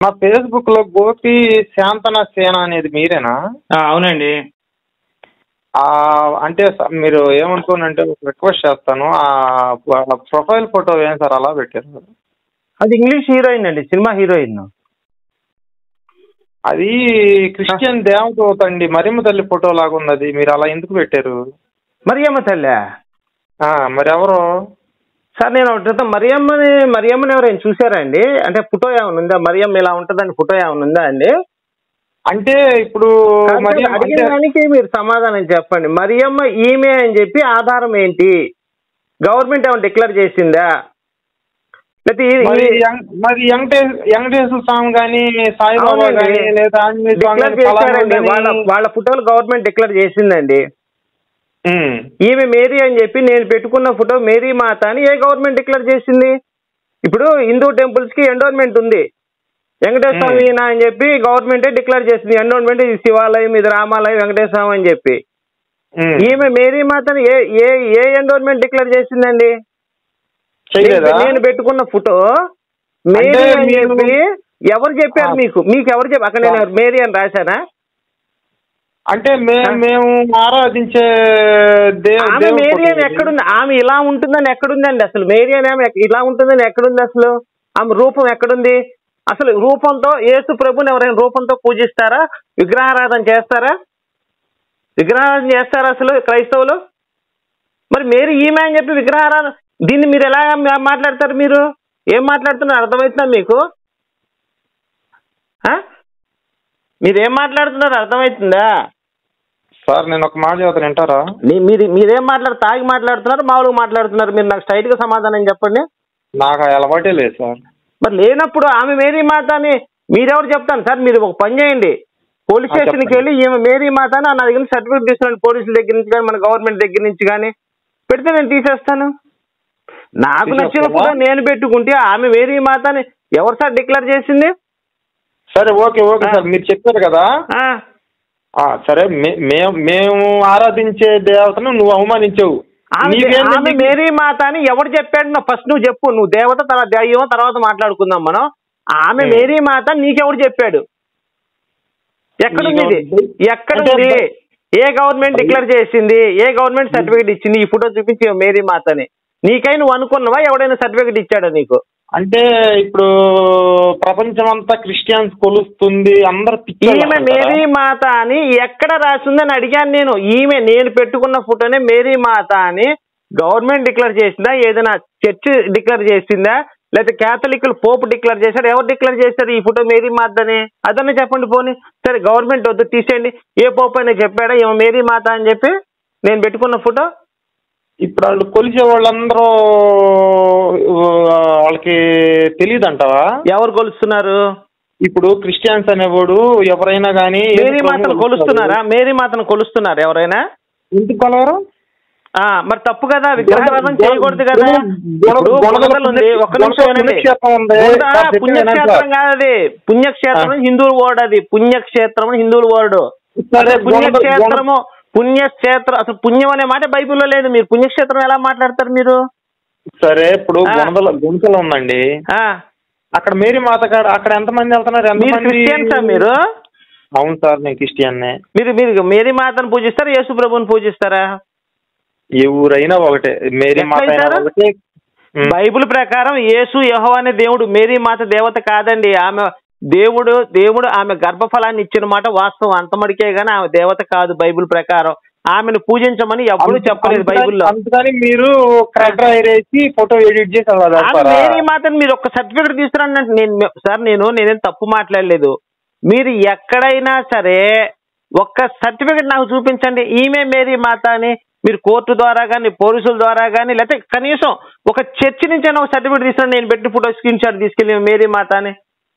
నా ఫేస్బుక్ లో గోపి శాంతన సేన అనేది మీరేనా? అవునండి. అంటే మీరు ఏమనుకోనంటే ఒక రిక్వెస్ట్ చేస్తాను, ఆ ప్రొఫైల్ ఫోటో ఏం సార్ అలా పెట్టారు? అది ఇంగ్లీష్ హీరోయిన్ అండి, సినిమా హీరోయిన్. అది క్రిస్టియన్ దేవదూత అండి, మరియమ్మ తల్లి ఫోటో లాగా ఉంది. అది మీరు అలా ఎందుకు పెట్టారు? మరియమ్మ తల్లి? మరి ఎవరు సార్? నేను మరియమ్మని ఎవరైనా చూసారా అండి? అంటే ఫోటో ఏమైనా ఉందా? మరియమ్మ ఇలా ఉంటుందండి, ఫోటో ఏమైనా ఉందా అండి? అంటే ఇప్పుడు అడిగిన దానికి మీరు సమాధానం చెప్పండి. మరియమ్మ ఈమె అని చెప్పి ఆధారం ఏంటి? గవర్నమెంట్ ఏమైనా డిక్లేర్ చేసిందా? మరి వెంకటేశ్వర స్వామి కానీ, సాయిబాబా కానీ, లేదా వాళ్ళ ఫోటోలు గవర్నమెంట్ డిక్లేర్ చేసిందండి. ఈమె మేరీ అని చెప్పి నేను పెట్టుకున్న ఫోటో మేరీ మాత అని ఏ గవర్నమెంట్ డిక్లేర్ చేసింది? ఇప్పుడు హిందూ టెంపుల్స్ కి ఎండోన్మెంట్ ఉంది, వెంకటేశ్వర స్వామి అని చెప్పి గవర్నమెంటే డిక్లేర్ చేసింది. ఎండోన్మెంట్ ఇది శివాలయం, ఇది రామాలయం, వెంకటేశ్వర స్వామి అని చెప్పి. ఈమె మేరీ మాతని ఏ ఎండోన్మెంట్ డిక్లేర్ చేసిందండి? నేను పెట్టుకున్న ఫోటో మేరీ అని చెప్పి ఎవరు చెప్పారు మీకు? ఎవరు చెప్పారు? అక్కడ నేను మేరీ అని రాశానా? అంటే మేము ఆరాధించే ఆమె మేరీ అని ఎక్కడుంది? ఆమె ఇలా ఉంటుందని ఎక్కడుందండి అసలు? మేరీ అని ఆమె ఇలా ఉంటుందని ఎక్కడుంది అసలు? ఆమె రూపం ఎక్కడుంది అసలు? రూపంతో యేసు ప్రభుని ఎవరైనా రూపంతో పూజిస్తారా? విగ్రహారాధన చేస్తారా? విగ్రహారాధన చేస్తారా అసలు క్రైస్తవులు? మరి మేరీ ఈమె అని చెప్పి విగ్రహారాధన, దీన్ని మీరు ఎలా మాట్లాడతారు? మీరు ఏం మాట్లాడుతున్నారు అర్థమవుతుందా మీకు? మీరేం మాట్లాడుతున్నారు అర్థమవుతుందా సార్? నేను ఒక మాట చెబుతాను, వింటారా? మీరేం తాగి మాట్లాడుతున్నారు, మామూలుగా మాట్లాడుతున్నారు? మీరు నాకు స్ట్రైట్ గా సమాధానం చెప్పండి. నాకు అలవాటే లేదు సార్. మరి లేనప్పుడు ఆమె మేరీ మాత అని మీరెవరు చెప్తాను సార్? మీరు ఒక పని చేయండి, పోలీస్ స్టేషన్కి వెళ్ళి ఈమె మేరీ మాత అని నా దగ్గర సర్టిఫికేట్ తీసుకురండి, పోలీసుల దగ్గర నుంచి కానీ మన గవర్నమెంట్ దగ్గర నుంచి కానీ పెడితే నేను తీసేస్తాను. నాకు నచ్చిన ఫోటో నేను పెట్టుకుంటే ఆమె మేరీ మాత అని ఎవరు సార్ డిక్లేర్ చేసింది? సరే ఓకే సార్, మీరు చెప్పారు కదా. సరే, మేము ఆరాధించే దేవతను నువ్వు అవమానించావు. ఆమె మేరీ మాత అని ఎవరు చెప్పాడు? ఫస్ట్ నువ్వు చెప్పు. నువ్వు దేవత, తర్వాత దైవం, తర్వాత మాట్లాడుకుందాం మనం. ఆమె మేరీ మాత నీకెవరు చెప్పాడు? ఎక్కడుంది? ఎక్కడుంది? ఏ గవర్నమెంట్ డిక్లేర్ చేసింది? ఏ గవర్నమెంట్ సర్టిఫికేట్ ఇచ్చింది? ఈ ఫోటో చూపించి మేరీ మాత అని నీకై నువ్వు అనుకున్నావా? ఎవడైనా సర్టిఫికేట్ ఇచ్చాడా నీకు? అంటే ఇప్పుడు ప్రపంచం అంతా క్రిస్టియన్స్ కొలుస్తుంది, అందరు ఈమె మేరీ మాత అని ఎక్కడ రాసిందని అడిగాను నేను. నేను పెట్టుకున్న ఫోటోనే మేరీ మాత అని గవర్నమెంట్ డిక్లేర్ చేసిందా? ఏదైనా చర్చ్ డిక్లేర్ చేసిందా? లేకపోతే క్యాథలిక్లు పోపు డిక్లేర్ చేశారు? ఎవరు డిక్లేర్ చేశారు ఈ ఫోటో మేరీ మాత అని? అదన్నా చెప్పండి పోనీ. సరే, గవర్నమెంట్ వద్దు తీసేయండి. ఏ పోపు అయినా చెప్పాడా ఏమో మేరీ మాత అని చెప్పి నేను పెట్టుకున్న ఫోటో? ఇప్పుడు వాళ్ళు కొలిచే వాళ్ళందరూ వాళ్ళకి తెలియదు అంటావా? ఎవరు కొలుస్తున్నారు? ఇప్పుడు క్రిస్టియన్స్ అనేవాడు ఎవరైనా కానీ మేరీ మాతను కొలుస్తున్నారా? మేరీ మాతను కొలుస్తున్నారు ఎవరైనా? ఎందుకు కొలవరు? మరి తప్పు కదా, విగ్రహారాధన చేయకూడదు కదా. ఒక్క నిమిషం వినండి. పుణ్యక్షేత్రం కాదు అది, పుణ్యక్షేత్రం హిందువుల వర్డ్. అది పుణ్యక్షేత్రం హిందువుల వర్డ్. పుణ్యక్షేత్రం అసలు పుణ్యం అనే మాట బైబిల్లో లేదు. మీరు పుణ్యక్షేత్రం ఎలా మాట్లాడతారు మీరు? సరే, ఇప్పుడు గుంతలు ఉందండి, అక్కడ మేరీ మాత కాడ అక్కడ ఎంతమంది వెళ్తున్నారు? క్రిస్టియన్సా మీరు? అవును సార్, నేను క్రిస్టియన్నే. మీరు మేరీ మాతను పూజిస్తారా, యేసు ప్రభుని పూజిస్తారా? ఎవరైనా ఒకటే, మేరీ మాత ఒకటే. బైబిల్ ప్రకారం యేసు యెహోవా అనే దేవుడు, మేరీ మాత దేవత కాదండి. ఆమె దేవుడు ఆమె గర్భఫలాన్ని ఇచ్చిన మాట వాస్తవం, అంత మడికే గానీ ఆమె దేవత కాదు బైబిల్ ప్రకారం. ఆమెను పూజించమని ఎప్పుడు చెప్పలేదు బైబిల్లో. మీరు ఫోటో ఎడిట్ చేసి మేరీ మాతని మీరు ఒక్క సర్టిఫికేట్ తీసుకురండి. నేనేం తప్పు మాట్లాడలేదు. మీరు ఎక్కడైనా సరే ఒక్క సర్టిఫికేట్ నాకు చూపించండి, ఈమె మేరీ మాత అని. మీరు కోర్టు ద్వారా కానీ, పోలీసుల ద్వారా కానీ, లేకపోతే కనీసం ఒక చర్చి నుంచి అయినా ఒక సర్టిఫికేట్ తీసుకురండి. నేను పెట్టి ఫోటో స్క్రీన్ షాట్ తీసుకెళ్ళి మేరీ మాత అని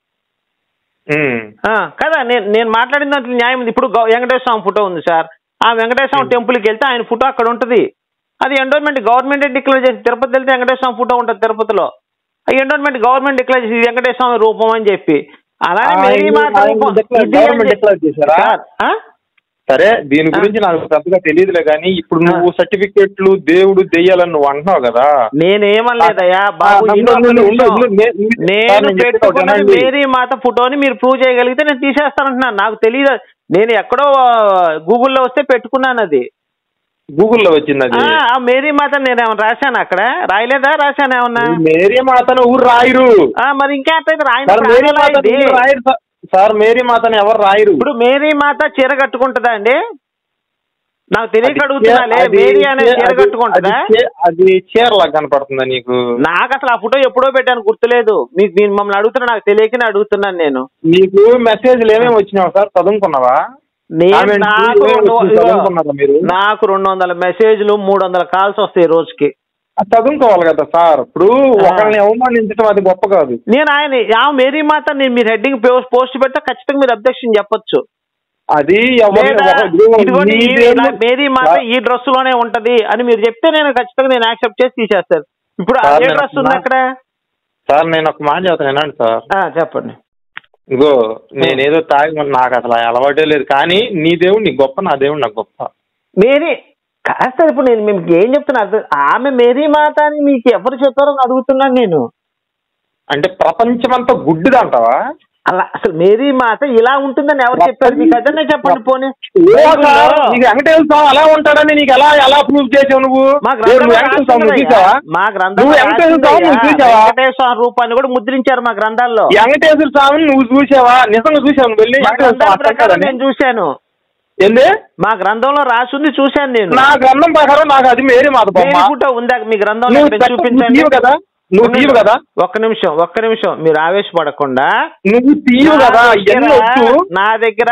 కదా. నేను మాట్లాడిన దాంట్లో న్యాయం ఉంది. ఇప్పుడు వెంకటేశ్వర స్వామి ఫోటో ఉంది సార్, ఆ వెంకటేశ్వర స్వామి టెంపుల్కి వెళ్తే ఆయన ఫోటో అక్కడ ఉంటుంది. అది ఎండోన్మెంట్ గవర్నమెంటే డిక్లేర్ చేసి. తిరుపతి వెళ్తే వెంకటేశ్వర స్వామి ఫోటో ఉంటుంది తిరుపతిలో. ఆ ఎండోన్మెంట్ గవర్నమెంట్ డిక్లేర్ చేసి వెంకటేశ్వర స్వామి రూపం అని చెప్పి. అలానే మేరీ మాత సరే దీని గురించి నాకు పెద్దగా తెలియదులే కానీ ఇప్పుడు నువ్వు సర్టిఫికెట్లు దేవుడు దెయ్యాలని నువ్వు అంటున్నావు కదా. నేనేమనలేదయ్యా బాబు, నేను పెట్టుకున్నది మేరీ మాత ఫోటోని మీరు ప్రూవ్ చేయగలిగితే నేను తీసేస్తానంటున్నాను. నాకు తెలియదు, నేను ఎక్కడో గూగుల్లో వస్తే పెట్టుకున్నాను. అది గూగుల్లో వచ్చింది. అది మేరీ మాత నేను ఏమన్నా రాశాను అక్కడ? రాయలేదా? రాశాను ఏమన్నా? మేరీ మాతను ఊరు రాయరు. మరి ఇంకేంటైతే రాయరు సార్. మేరీ మాతను ఎవరు రాయరు. ఇప్పుడు మేరీ మాత చీర కట్టుకుంటుందా అండి? నాకు తెలియక అడుగుతున్నాలే. మేరీ అనే చీర కట్టుకుంటుందా? అది చీరలా కనపడుతుందా నీకు? నాకు అసలు ఆ ఫోటో ఎప్పుడో పెట్టాను, గుర్తులేదు. మీకు మమ్మల్ని అడుగుతున్నా, నాకు తెలియకనే అడుగుతున్నాను నేను. నీకు మెసేజ్లు ఏమేమి వచ్చినావు సార్? చదువుకున్నావా? నాకు 200 మెసేజ్లు 300 కాల్స్ వస్తాయి రోజుకి. చదువుకోవాలి కదా సార్. ఇప్పుడు ఒకరిని అవమానించడం అది గొప్ప కాదు. నేను మేరీ మాత మీరు హెడ్డింగ్ పోస్ట్ పెడితే ఖచ్చితంగా మీరు అబ్జెక్షన్ చెప్పొచ్చు. అది మేరీ మాత ఈ డ్రెస్ లోనే ఉంటది అని మీరు చెప్తే నేను ఖచ్చితంగా నేను యాక్సెప్ట్ చేసి తీసేస్తాను. ఇప్పుడు అదే డ్రెస్ ఉంది అక్కడ. సార్ నేను ఒక మాట చెప్తాను సార్. చెప్పండి. ఇగో నేనేదో తాగి నాకు అసలు అలవాటే లేదు, కానీ నీ దేవుడు నీకు గొప్ప, నా దేవుడు నాకు గొప్ప. మేరీ కాస్త ఇప్పుడు నేను మీకు ఏం చెప్తున్నా, ఆమె మేరీ మాత అని మీకు ఎవరు చెప్పారో అడుగుతున్నాను నేను. అంటే ప్రపంచమంతా గుడ్డిది అంటావా? అలా అసలు మేరీ మాత ఇలా ఉంటుందని ఎవరు చెప్పారు మీకు? అదనే చెప్పండి. పోనీ వెంకటేశ్వర స్వామి అలా ఉంటాడని నీకు ఎలా ప్రూవ్ చేసావు నువ్వు? మా గ్రంథం వెంకటేశ్వర స్వామి రూపాన్ని కూడా ముద్రించారు మా గ్రంథాల్లో. వెంకటేశ్వర స్వామిని నువ్వు చూసావా? నిజంగా చూసావు? నేను చూశాను. ఏంది? మా గ్రంథంలో రాసింది చూశాను నేను. నా గ్రంథం ప్రకారం నాకు అది మేరీ మాత ఫోటో ఉందా మీ గ్రంథంలో? చూపించండి కదా. నువ్వు తీయవు కదా. ఒక్క నిమిషం మీరు ఆవేశపడకుండా. నువ్వు తీయవు కదా. నా దగ్గర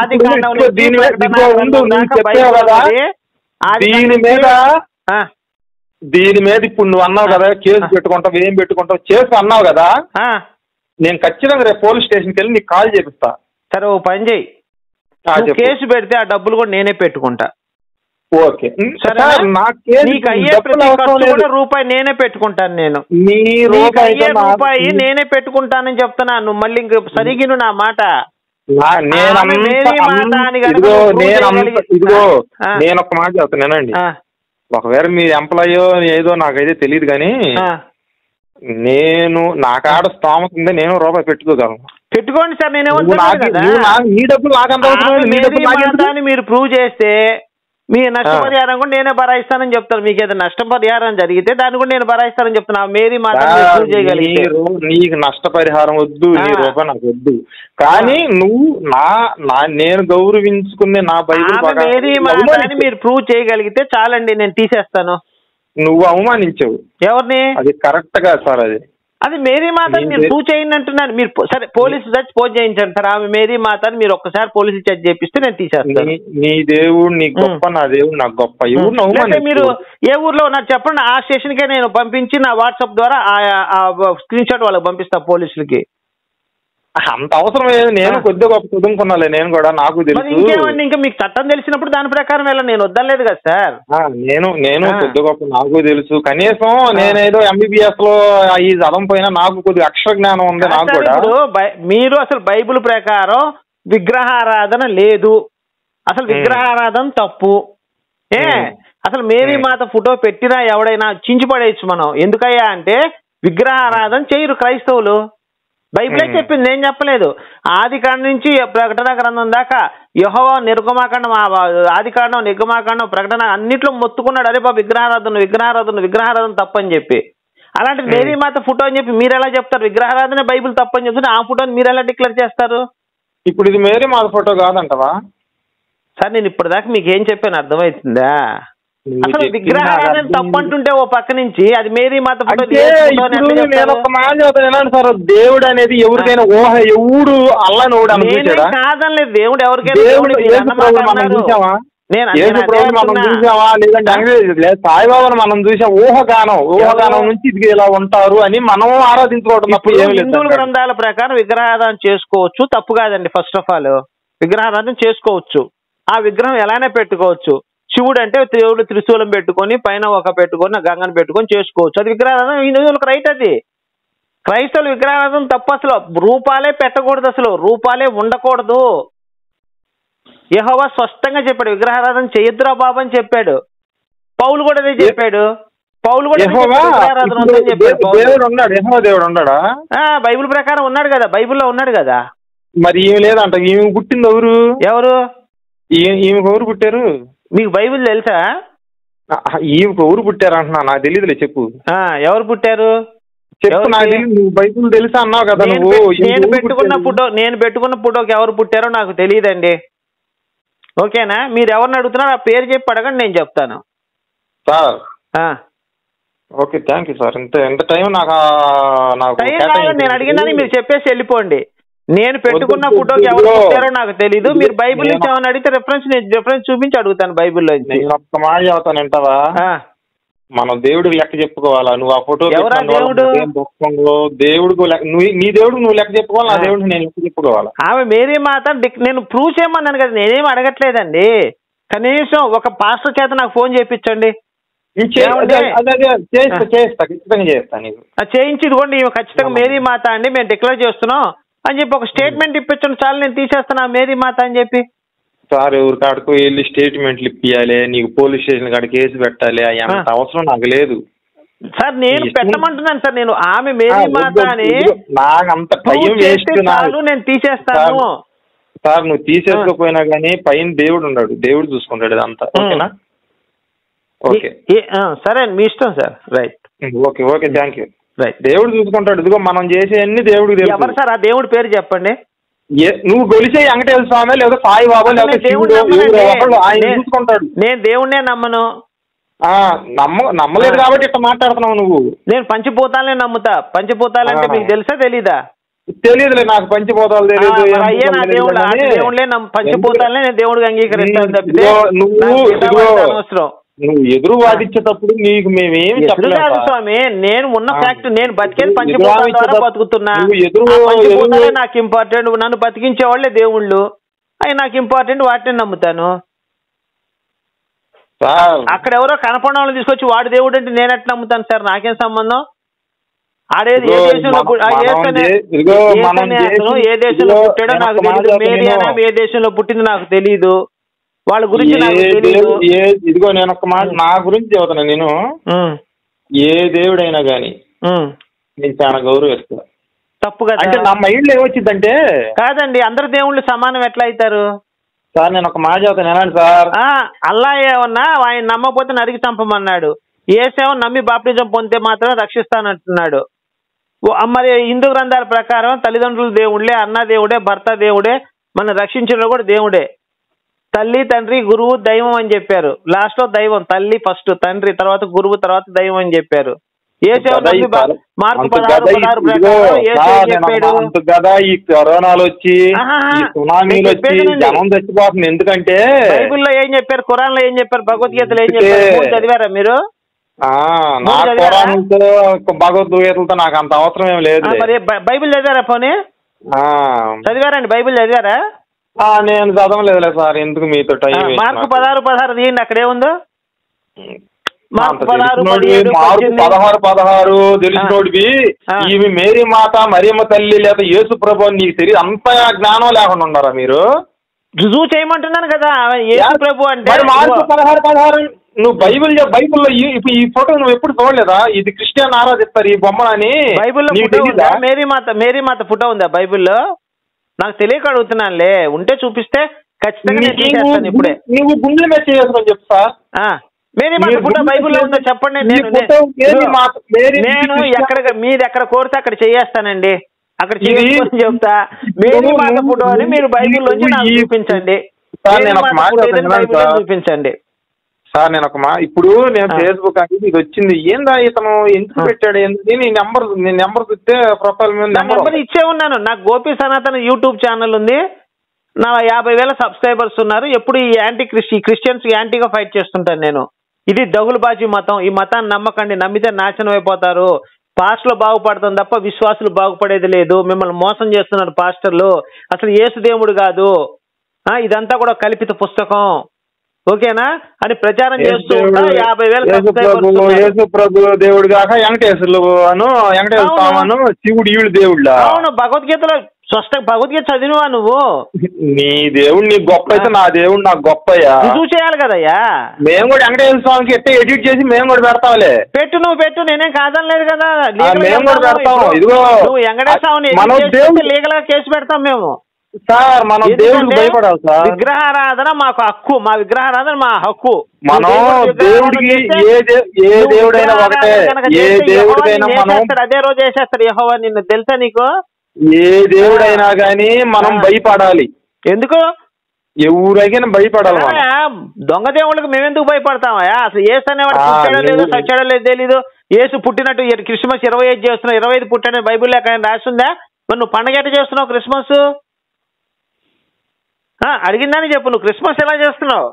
దీని మీద ఇప్పుడు నువ్వు అన్నావు కదా కేసు పెట్టుకుంటావు, ఏం పెట్టుకుంటావు చేసి అన్నావు కదా. నేను ఖచ్చితంగా రేపు పోలీస్ స్టేషన్కి వెళ్ళి నీకు కాల్ చేపిస్తా. సరే ఓ పని చేయి, కేసు పెడితే ఆ డబ్బులు కూడా నేనే పెట్టుకుంటా. ఓకే రూపాయి నేనే పెట్టుకుంటాను. నేను రూపాయి నేనే పెట్టుకుంటానని చెప్తున్నాను. మళ్ళీ ఇంక సరిగిను నా మాట. నేను ఒక మాట చెప్తానండి. ఒకవేళ మీ ఎంప్లాయో ఏదో నాకైతే తెలియదు కానీ నేను నా కాడ స్తోమత ఉంది, నేను రూపాయి పెట్టుకోగలను. పెట్టుకోండి సార్. నేను నీ డబ్బులు నాకంత మీరు ప్రూవ్ చేస్తే మీ నష్టపరిహారం కూడా నేనే భరాయిస్తానని చెప్తాను. మీకు ఏదైనా నష్టపరిహారం జరిగితే దాన్ని కూడా నేను భరాయిస్తానని చెప్తున్నా. మేరీ మాత నీకు నష్టపరిహారం వద్దు, నీ రూపాయి నాకు వద్దు, కానీ నువ్వు నేను గౌరవించుకునే నా బైబిల్ మేరీ మాతని మీరు ప్రూవ్ చేయగలిగితే చాలండి, నేను తీసేస్తాను. నువ్వు అవమానించావు ఎవరిని? అది కరెక్ట్ గా సార్. అది మేరీ మాతని మీరు ప్రూవ్ చేయండి అంటున్నాను. మీరు సరే పోలీసు చచ్చి పోజ్ చేయించండి సార్. ఆమె మేరీ మాతని మీరు ఒక్కసారి పోలీసు చచ్చి చేపిస్తే నేను తీసేస్తాను. నీ దేవుడు నీకు గొప్ప, నా దేవుడు నాకు గొప్ప. మీరు ఏ ఊర్లో నాకు చెప్పండి, ఆ స్టేషన్కే నేను పంపించి నా వాట్సాప్ ద్వారా స్క్రీన్ షాట్ వాళ్ళకి పంపిస్తా పోలీసులకి. అంత అవసరం లేదు. నేను కొద్దిగా గొప్ప చదువుకున్నాలే, నేను కూడా నాకు తెలుసు. ఇంకేమండి, ఇంకా మీకు చట్టం తెలిసినప్పుడు దాని ప్రకారం వెళ్ళ నేను వద్దలేదు కదా సార్. నేను కొద్దిగా గొప్ప నాకు తెలుసు. కనీసం నేనేదో ఎంబీబీఎస్ లో ఈ చదవం పోయినా నాకు కొద్దిగా అక్షర జ్ఞానం ఉంది నాకు కూడా. మీరు అసలు బైబిల్ ప్రకారం విగ్రహారాధన లేదు, అసలు విగ్రహారాధన తప్పు. అసలు మేరీ మాత ఫోటో పెట్టినా ఎవడైనా చించి పడేయచ్చు మనం. ఎందుకయ్యా అంటే విగ్రహారాధన చేయరు క్రైస్తవులు. బైబిలే చెప్పింది, నేను చెప్పలేదు. ఆదికాండం నుంచి ప్రకటన గ్రంథం దాకా యెహోవా నిర్గమాకాండం, ఆదికాండం, నిర్గమాకాండం, ప్రకటన అన్నిట్లో మొత్తుకున్నాడు, అరే బాబు విగ్రహారాధన తప్పని చెప్పి. అలాంటి మేరీ మాత ఫోటో అని చెప్పి మీరు ఎలా చెప్తారు? విగ్రహారాధన బైబిల్ తప్పని చెప్తుంటే ఆ ఫోటోని మీరు ఎలా డిక్లేర్ చేస్తారు? ఇప్పుడు ఇది మేరీ మాత ఫోటో కాదంటవా సార్? నేను ఇప్పుడు దాకా మీకు ఏం చెప్పాను అర్థమవుతుందా? అసలు విగ్రహారాధన తప్పంటుంటే ఓ పక్క నుంచి అది మేరీ మాత ఫోటో. సార్ దేవుడు అనేది ఎవరికైనా ఊహ, ఎవడు అల్లనోడు కాదని లేదు. దేవుడు ఎవరికైనా చూసావా? లేదంటే సాయిబాబాను మనం చూసా ఊహగానం నుంచి ఇది ఇలా ఉంటారు అని మనం ఆరాధించుకోవడం. హిందువుల గ్రంథాల ప్రకారం విగ్రహారాధన చేసుకోవచ్చు, తప్పు కాదండి. ఫస్ట్ ఆఫ్ ఆల్ విగ్రహారాధన చేసుకోవచ్చు, ఆ విగ్రహం ఎలానే పెట్టుకోవచ్చు. శివుడు అంటే దేవుడు త్రిశూలం పెట్టుకొని పైన ఒక పెట్టుకొని గంగను పెట్టుకొని చేసుకోవచ్చు, అది విగ్రహారాధన. హిందువులకు రైట్. అది క్రైస్తవులు విగ్రహారాధన తప్పు. అసలు రూపాలే పెట్టకూడదు, అసలు రూపాలే ఉండకూడదు. యెహోవా స్పష్టంగా చెప్పాడు, విగ్రహారాధన చేయొద్దురా బాబు అని చెప్పాడు. పౌలు కూడా అదే చెప్పాడు. పౌలు కూడా విగ్రహారాధన ఉందని చెప్పాడు. దేవుడు ఉన్నాడు, యెహోవా దేవుడు ఉన్నాడా? బైబిల్ ప్రకారం ఉన్నాడు కదా, బైబిల్లో ఉన్నాడు కదా. మరి ఈమె లేదంట. ఈమె పుట్టింది ఎవరు? ఎవరు? ఈమెకు ఎవరు పుట్టారు? మీకు బైబిల్ తెలుసా? ఈమెకు ఎవరు పుట్టారు అంటున్నా, నాకు తెలియదులే, చెప్పు. ఎవరు పుట్టారు చెప్పు, నాకు తెలియదు. నువ్వు బైబిల్ తెలుసా అన్నావు కదా నువ్వు. నేను పెట్టుకున్న ఫోటోకి ఎవరు పుట్టారో నాకు తెలియదండి. ఓకేనా? మీరు ఎవరిని అడుగుతున్నారో ఆ పేరు చెప్పి అడగండి, నేను చెప్తాను sir. Okay, thank you sir. ఎంత టైం నాకు నేను అడిగిందని మీరు చెప్పేసి వెళ్ళిపోండి. నేను పెట్టుకున్న ఫోటోకి ఎవరు పుట్టారో నాకు తెలీదు. మీరు బైబిల్ నుంచి ఏమైనా అడిగితే రెఫరెన్స్ చూపించి అడుగుతాను బైబిల్లో. ఒక్క మాట చెబుతాను వింటావా? మనం దేవుడికి లెక్క చెప్పుకోవాలా? నువ్వు ఆ ఫోటో ఎవరా దేవుడు? దేవుడికి నీ దేవుడు నువ్వు లెక్క చెప్పుకోవాలి, నా దేవుడికి నేను లెక్క చెప్పుకోవాలా? ఆమె మేరీ మాత నేను ప్రూఫ్ చేయమన్నాను కదా, నేనేం అడగట్లేదండి. కనీసం ఒక పాస్టర్ చేత నాకు ఫోన్ చేయించండి. చేయించి ఇదిగోండి ఖచ్చితంగా మేరీ మాత అండి మేము డిక్లేర్ చేస్తున్నాం అని చెప్పి ఒక స్టేట్మెంట్ ఇప్పించండి చాలు, నేను తీసేస్తాను మేరీ మాత అని చెప్పి. సార్, ఎవరి కాడకు వెళ్ళి స్టేట్మెంట్లు ఇప్పియాలి, నీకు పోలీస్ స్టేషన్ కాడ కేసు పెట్టాలి, అంత అవసరం నాకు లేదు సార్. నేను పెట్టమంటున్నాను సార్, నేను ఆమె మేరీ మాత అని నాకంత టైం వేస్ట్, నేను తీసేస్తాను సార్. నువ్వు తీసేసుకోపోయినా కానీ పైన దేవుడు ఉన్నాడు, దేవుడు చూసుకుంటాడు ఇదంతా. ఓకేనా? ఓకే సరే అండి, మీ ఇష్టం sir. Right, okay okay, thank you. Right, దేవుడు చూసుకుంటాడు. ఇదిగో మనం చేసే అన్ని దేవుడికి తెలుసు. ఎవరు సార్ ఆ దేవుడి పేరు చెప్పండి? నువ్వు గొలిసే వెంకటేశ్వర స్వామి లేదా సాయిబాబా లేదా శివుడు, ఆయన చూసుకుంటాడు. నేను దేవుడినే నమ్మను. నమ్మలేదు కాబట్టి ఇట్లా మాట్లాడుతున్నావు నువ్వు. నేను పంచభూతాలనే నమ్ముతా. పంచభూతాలంటే మీకు తెలుసా తెలీదా? తెలియదులే నాకు, పంచభూతాలు తెలియదు. దేవుళ్ళే పంచభూతాలనే నేను దేవుడికి అంగీకరిస్తాను తప్పితే అవసరం. నువ్వు ఎదురు వాదించేటప్పుడు నీకు మేమేమి చెప్పలేదు స్వామి. నేను ఉన్న ఫ్యాక్ట్, నేను బతికేది పంచభూతాల ద్వారా బతుకుతున్నా. నాకు ఇంపార్టెంట్. నన్ను బతికించే వాళ్ళే దేవుళ్ళు, అవి నాకు ఇంపార్టెంట్, వాటిని నమ్ముతాను. అక్కడ ఎవరో కనపడిన వాళ్ళని తీసుకొచ్చి వాడు దేవుడు అంటే నేను ఎట్లా నమ్ముతాను సార్? నాకేం సంబంధం? ఆడేది ఏ దేశంలో ఏ దేశంలో పుట్టాడో నాకు తెలియదు. మేరీ అనే ఏ దేశంలో పుట్టింది నాకు తెలీదు. వాళ్ళ గురించి ఇదిగో నేను ఒక మాట నా గురించి చెబుతున్నా. నేను ఏ దేవుడైనా గాని నేను చాలా గౌరవిస్తా. తప్పు కదా? అంటే నా మైండ్ లో ఏమొచ్చిందంటే, కాదండి అందరు దేవుళ్ళు సమానం ఎట్లా అవుతారు సార్? నేను ఒక మాట చెబుతాను వినండి సార్. అల్లా ఏమన్నా ఆయన నమ్మకపోతే నరికి చంపమన్నాడు. యేసేమో నమ్మి బాప్టిజం పొందితే మాత్రమే రక్షిస్తానంటున్నాడు. మరి హిందూ గ్రంథాల ప్రకారం తల్లిదండ్రులు దేవుళ్ళే, అన్న దేవుడే, భర్త దేవుడే, మన రక్షించడం కూడా దేవుడే. తల్లి, తండ్రి, గురువు, దైవం అని చెప్పారు. లాస్ట్ లో దైవం, తల్లి ఫస్ట్, తండ్రి తర్వాత గురువు, తర్వాత దైవం అని చెప్పారు. మార్కు 16:16 ప్రకారం కదా ఈ కరోనాలు వచ్చి సునామీలు వచ్చి జనం చచ్చిపోతుంది. ఎందుకంటే బైబిల్లో ఏం చెప్పారు, ఖురాన్ లో ఏం చెప్పారు, భగవద్గీతలో ఏం చెప్పారు చదివారా మీరు? నా భగవద్గీతలతో నాకు అంత అవసరం ఏం లేదు. మరి బైబిల్ చదివారా? పోనీ చదివారండి? బైబిల్ చదివారా? నేను చదవలేదులే సార్, ఎందుకు మీతో టైం. మార్కు 16:16 తీయండి, అక్కడేముందో. మార్కు 16:16 తెలిసినోడివి. ఇవి మేరీ మాత, మరియమ్మ తల్లి లేదా యేసు ప్రభు నీకు తెలియదు? అంత జ్ఞానం లేకుండా ఉన్నారా మీరు? రుజువు చేయమంటున్నాను కదా యేసు ప్రభు అంటే. మార్కు 16:16 నువ్వు బైబిల్లో ఈ ఫోటో నువ్వు ఎప్పుడు చూడలేదా? ఇది క్రిస్టియన్ ఆరాధిస్తారు ఈ బొమ్మని. బైబిల్లో మేరీ మాత ఫోటో ఉందా బైబిల్లో? నాకు తెలియక అడుగుతున్నానులే. ఉంటే చూపిస్తే ఖచ్చితంగా ఇప్పుడే. నువ్వు గుండెల మీద చేసుకొని చెప్పు సార్. మేరీ మాత ఫోటో బైబిల్లో ఉందో చెప్పండి. నేను మీరు ఎక్కడ కోరితే అక్కడ చేయేస్తానండి. అక్కడ చెప్తా మేరీ మాత ఫోటో అని మీరు బైబిల్లోంచి నాకు చూపించండి. చూపించండి సార్. నేను ఇప్పుడు నేను ఫేస్బుక్ అనేది ఇది వచ్చింది. ఏందా ఇతను ఎందుకు పెట్టాడు? నీ నెంబర్ చూస్తే ప్రొఫైల్ మీద నెంబర్ ఇచ్చే ఉన్నాను. నాకు గోపి సనాతన యూట్యూబ్ ఛానల్ ఉంది. నా 50,000 సబ్స్క్రైబర్స్ ఉన్నారు. ఎప్పుడు ఈ క్రిస్టియన్స్ యాంటీగా ఫైట్ చేస్తుంటాను నేను. ఇది దగులుబాజీ మతం. ఈ మతాన్ని నమ్మకండి, నమ్మితే నాశనం అయిపోతారు. పాస్టర్లు బాగుపడతాం తప్ప విశ్వాసులు బాగుపడేది లేదు. మిమ్మల్ని మోసం చేస్తున్నారు పాస్టర్లు. అసలు యేసు దేవుడు కాదు, ఇదంతా కూడా కల్పిత పుస్తకం. ఓకేనా అని ప్రచారం చేస్తూ 50,000 ప్రభు దేవుడు కాక వెంకటేశ్వరుడు శివుడు ఈవిడు దేవుళ్ళ. అవును, భగవద్గీతలో భగవద్గీత చదివినవా నువ్వు? నీ దేవుడు నీకు గొప్ప అయితే నా దేవుడు నాకు గొప్పయ్యా. రుజువు చేయాలి కదయ్యా. మేము కూడా వెంకటేశ్వర స్వామికి ఎట్టే ఎడిట్ చేసి మేము కూడా పెడతాంలే. పెట్టు, నువ్వు పెట్టు, నేనేం కాదనలేదు కదా. మేము కూడా పెడతాం. ఇదిగో నువ్వు వెంకటేశ్వర స్వామిని లీగల్ గా కేసు పెడతాం మేము. సార్ మనం దేవుడికి భయపడాలి సార్. విగ్రహారాధన మాకు హక్కు, మా విగ్రహారాధన మా హక్కు. మనం దేవుడికి ఏ దేవుడైనా ఒకటే, ఏ దేవుడికైనా మనం అదే రోజు వేసేస్తాడు యెహోవా నిన్ను. తెలుసా నీకు? ఏ దేవుడైనా గానీ మనం భయపడాలి. ఎందుకు? ఎవరైనా భయపడాలి. దొంగ దేవుళ్ళకి మేమెందుకు భయపడతామయ్యా? అసలు యేసు అనేవాడు పుట్టాడో లేదో చచ్చాడో లేదో తెలీదు. యేసు పుట్టినట్టు క్రిస్మస్ 25 చేస్తున్నావు, 25 పుట్టాడని బైబిల్లో ఎక్కడ రాసిందా? మరి నువ్వు పండగ ఎట్లా చేస్తున్నావు క్రిస్మస్? అడిగిందని చెప్పు, నువ్వు క్రిస్మస్ ఎలా చేస్తున్నావు?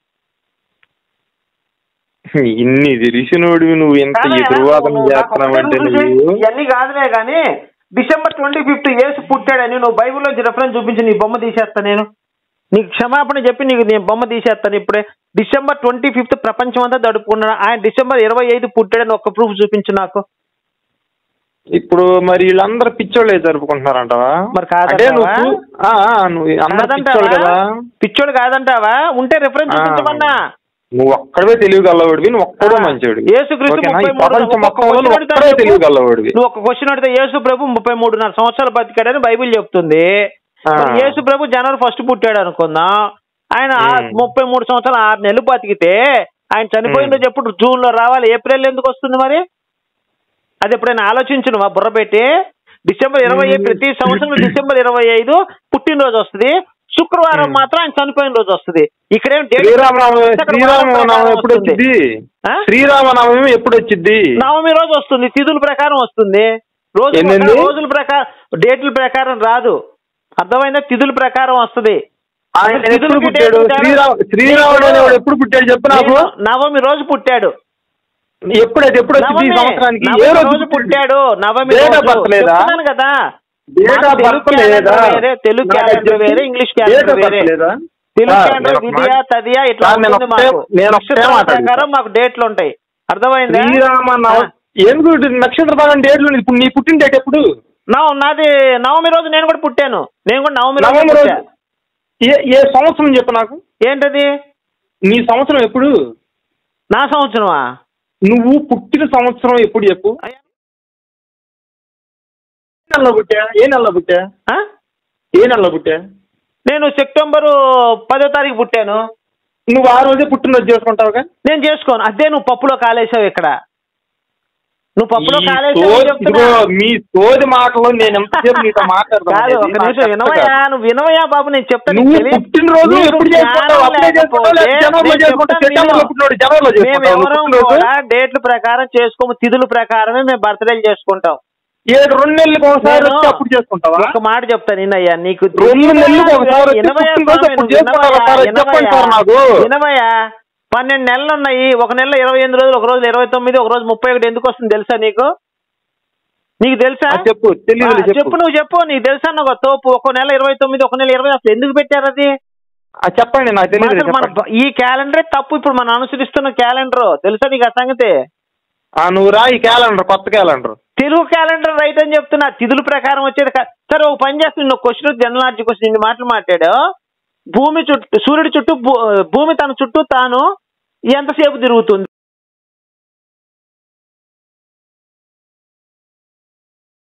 ఇన్ని తెలిసినోడివి నువ్వు ఎంత ఎదురువాదం చేస్తున్నావంటే ఇవన్నీ కాదులే కానీ December 25th యేసు పుట్టాడని నువ్వు బైబిల్లో రిఫరెన్స్ చూపించి నీ బొమ్మ తీసేస్తా నేను. నీకు క్షమాపణ చెప్పి నీకు నేను బొమ్మ తీసేస్తాను ఇప్పుడే. December 25th ప్రపంచం అంతా జరుపుకున్నాడు. ఆయన December 25 పుట్టాడని ఒక్క ప్రూఫ్ చూపించు నాకు. ఇప్పుడు మరి వీళ్ళందరూ పిచ్చోళ్ళే జరుపుకుంటున్నారంటావా? మరి కాదంటావా? పిచ్చోళ్ళు కాదంటావా? ఉంటే రిఫరెన్స్ చూపించమన్నా. నువ్వు ఒక్కడే తెలియగలవాడివి, నువ్వు ఒక్కడే మంచివాడివి. యేసుక్రీస్తు తెలియగలవాడివి. నువ్వు ఒక క్వశ్చన్ అడిగితే యేసు ప్రభు 33.5 సంవత్సరాలు బతికాడని బైబిల్ చెప్తుంది. యేసు ప్రభు January 1 పుట్టాడు అనుకుందాం. ఆయన 33 సంవత్సరాలు 6 నెలలు బతికితే ఆయన చనిపోయిన రోజు ఎప్పుడు జూన్ లో రావాలి, ఏప్రిల్ ఎందుకు వస్తుంది మరి? అది ఎప్పుడైనా ఆలోచించు నువ్వు బుర్ర పెట్టి. December 25 ప్రతి సంవత్సరం December 25 పుట్టినరోజు వస్తుంది. శుక్రవారం మాత్రం ఆయన చనిపోయిన రోజు వస్తుంది. ఇక్కడేం శ్రీరామనవమి ఎప్పుడు వచ్చింది? నవమి రోజు వస్తుంది, తిథుల ప్రకారం వస్తుంది. రోజుల ప్రకారం డేట్ల ప్రకారం రాదు, అర్థమైందా? తిథుల ప్రకారం వస్తుంది. శ్రీరాముడు ఎప్పుడు పుట్టాడు చెప్పు నాకు. నవమి రోజు పుట్టాడు. ఎప్పుడైతే ఎప్పుడు సంవత్సరానికి ఏ రోజు పుట్టాడు? నవమి కదా. తెలుగు క్యాలెండర్ వేరే, ఇంగ్లీష్ క్యాలెండర్ వేరే. తెలుగు క్యాలెండర్ విద్యా తదియా ఇట్లా ప్రకారం మాకు డేట్లు ఉంటాయి, అర్థమైందా? నక్షత్ర భాగం డేట్లు. ఇప్పుడు నీ పుట్టిన డేట్ ఎప్పుడు? నాది నవమి రోజు. నేను కూడా పుట్టాను. నేను కూడా నవమి రోజు. ఏ సంవత్సరం చెప్పు నాకు. ఏంటది? నీ సంవత్సరం ఎప్పుడు? నా సంవత్సరమా? నువ్వు పుట్టిన సంవత్సరం ఎప్పుడు చెప్పు. ఏ నెలలో పుట్టా? నేను September 10 పుట్టాను. నువ్వు ఆ రోజే పుట్టినరోజు చేసుకుంటావుగా? నేను చేసుకోను. అదే నువ్వు పప్పులో కాలేసావు ఇక్కడ. నువ్వు పప్పులో కాలేసావు. మీ సోది మాటలు నేను ఎంతసేపు నీతో మాట్లాడతాను. ఒక నిమిషం వినవయ్యా, నువ్వు వినవయ్యా బాబు, నేను చెప్తాను. పుట్టినరోజు మేమెవరం కూడా డేట్ల ప్రకారం చేసుకోము, తిథుల ప్రకారమే మేము బర్త్డేలు చేసుకుంటాం. 2 నెలలకు ఒకసారి అప్పుడు చేసుకుంటావా? ఒక మాట చెప్తాను వినయ్యా, నీకు 2 నెలలకు ఒకసారి వినవయ్యా, 12 నెలలు ఉన్నాయి. ఒక నెలలో 28 రోజులు, ఒక రోజు 29, ఒక రోజు 31 ఎందుకు వస్తుంది తెలుసా నీకు? నీకు తెలుసా? చెప్పు. చెప్పు, నువ్వు చెప్పు. నీకు తెలుసా? ఒక తోపు ఒక నెల 29, ఒక నెల 20 అసలు ఎందుకు పెట్టారు అది? చెప్పండి, నాకు తెలియదు. ఈ క్యాలెండరే తప్పు. ఇప్పుడు మనం అనుసరిస్తున్న క్యాలెండర్ తెలుసా నీకు ఆ సంగతి? నువ్వు రా, ఈ క్యాలెండర్ కొత్త క్యాలెండర్. తెలుగు క్యాలెండర్ రైట్ అని చెప్తున్నా. తిథుల ప్రకారం వచ్చేది. సరే ఒక పని చేస్తుంది, నువ్వు క్వశ్చన్ జనరల్ నాలెడ్జ్ క్వశ్చన్ ఇన్ని మాటలు మాట్లాడు. భూమి చుట్టూ, సూర్యుడి చుట్టూ భూమి తన చుట్టూ తాను ఎంతసేపు తిరుగుతుంది?